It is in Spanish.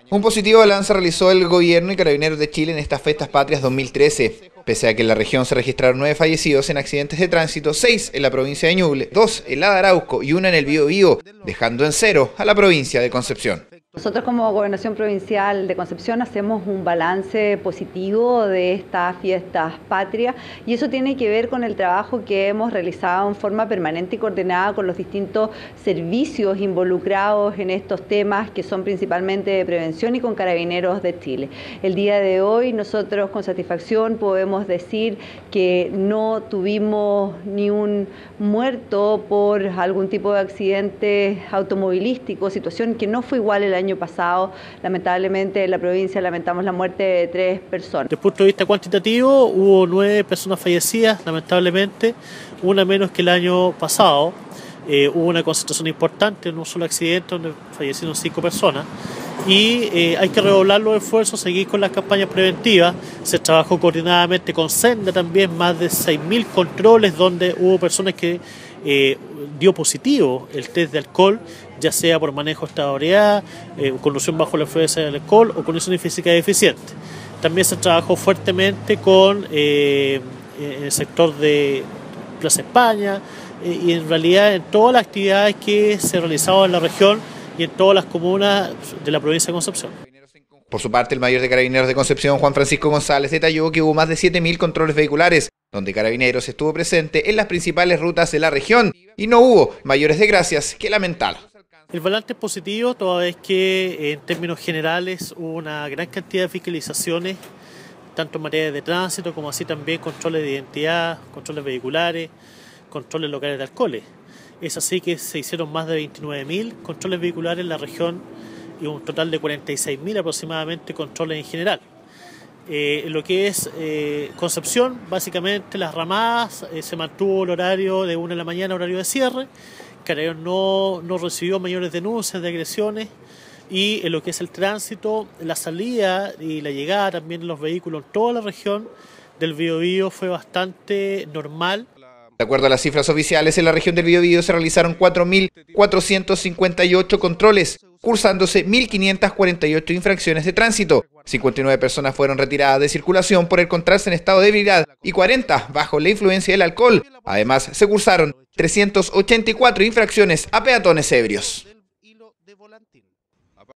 Un positivo balance realizó el Gobierno y Carabineros de Chile en estas Fiestas Patrias 2013. Pese a que en la región se registraron 9 fallecidos en accidentes de tránsito, 6 en la provincia de Ñuble, 2 en la de Arauco y 1 en el Biobío, dejando en 0 a la provincia de Concepción. Nosotros como Gobernación Provincial de Concepción hacemos un balance positivo de estas fiestas patrias y eso tiene que ver con el trabajo que hemos realizado en forma permanente y coordinada con los distintos servicios involucrados en estos temas que son principalmente de prevención y con Carabineros de Chile. El día de hoy nosotros con satisfacción podemos decir que no tuvimos ni un muerto por algún tipo de accidente automovilístico, situación que no fue igual el año pasado. Lamentablemente en la provincia lamentamos la muerte de 3 personas. Desde el punto de vista cuantitativo hubo 9 personas fallecidas, lamentablemente, una menos que el año pasado. Hubo una concentración importante en un solo accidente donde fallecieron 5 personas y hay que redoblar los esfuerzos, seguir con las campañas preventivas. Se trabajó coordinadamente con Senda también, más de 6.000 controles donde hubo personas que dio positivo el test de alcohol, ya sea por manejo de estado de ebriedad, conducción bajo la influencia del alcohol o condiciones físicas deficientes. También se trabajó fuertemente con el sector de Plaza España y en realidad en todas las actividades que se realizaban en la región y en todas las comunas de la provincia de Concepción. Por su parte, el mayor de Carabineros de Concepción, Juan Francisco González, detalló que hubo más de 7.000 controles vehiculares, donde Carabineros estuvo presente en las principales rutas de la región y no hubo mayores desgracias que lamentar. El balance es positivo, toda vez que en términos generales hubo una gran cantidad de fiscalizaciones, tanto en materia de tránsito como así también controles de identidad, controles vehiculares, controles locales de alcoholes. Es así que se hicieron más de 29.000 controles vehiculares en la región y un total de 46.000 aproximadamente controles en general. Lo que es Concepción, básicamente las ramadas, se mantuvo el horario de 1 de la mañana, horario de cierre. Carabineros no recibió mayores denuncias de agresiones y en lo que es el tránsito, la salida y la llegada también de los vehículos en toda la región del Biobío fue bastante normal. De acuerdo a las cifras oficiales, en la región del Biobío se realizaron 4.458 controles, cursándose 1.548 infracciones de tránsito. 59 personas fueron retiradas de circulación por encontrarse en estado de ebriedad y 40 bajo la influencia del alcohol. Además, se cursaron 384 infracciones a peatones ebrios.